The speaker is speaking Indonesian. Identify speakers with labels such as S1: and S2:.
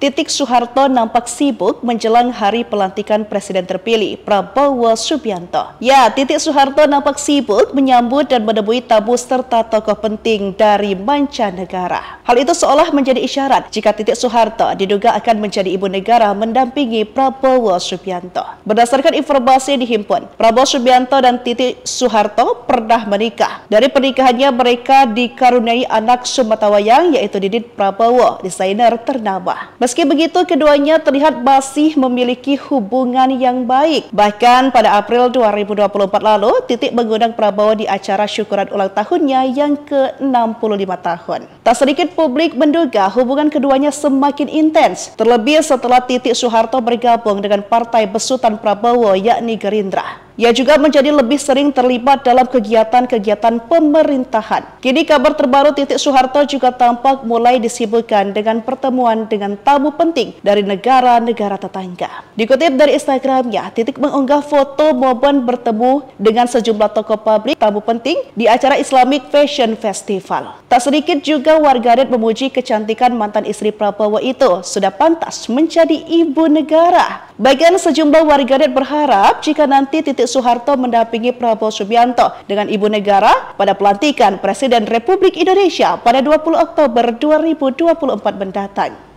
S1: Titik Soeharto nampak sibuk menjelang hari pelantikan Presiden terpilih Prabowo Subianto. Ya, Titik Soeharto nampak sibuk menyambut dan menemui tamu serta tokoh penting dari mancanegara. Hal itu seolah menjadi isyarat jika Titik Soeharto diduga akan menjadi ibu negara mendampingi Prabowo Subianto. Berdasarkan informasi yang dihimpun, Prabowo Subianto dan Titik Soeharto pernah menikah. Dari pernikahannya mereka dikaruniai anak sematawayang yaitu Didit Prabowo, desainer ternama. Meski begitu, keduanya terlihat masih memiliki hubungan yang baik. Bahkan pada April 2024 lalu, Titik mengundang Prabowo di acara syukuran ulang tahunnya yang ke-65 tahun. Tak sedikit publik menduga hubungan keduanya semakin intens, terlebih setelah Titik Soeharto bergabung dengan partai besutan Prabowo yakni Gerindra. Ia juga menjadi lebih sering terlibat dalam kegiatan-kegiatan pemerintahan. Kini kabar terbaru Titik Soeharto juga tampak mulai disibukkan dengan pertemuan dengan tamu penting dari negara-negara tetangga. Dikutip dari Instagramnya, Titik mengunggah foto momen bertemu dengan sejumlah tokoh publik tamu penting di acara Islamic Fashion Festival. Tak sedikit juga warganet memuji kecantikan mantan istri Prabowo itu sudah pantas menjadi ibu negara. Bahkan sejumlah warganet berharap jika nanti Titik Soeharto mendampingi Prabowo Subianto dengan ibu negara pada pelantikan Presiden Republik Indonesia pada 20 Oktober 2024 mendatang.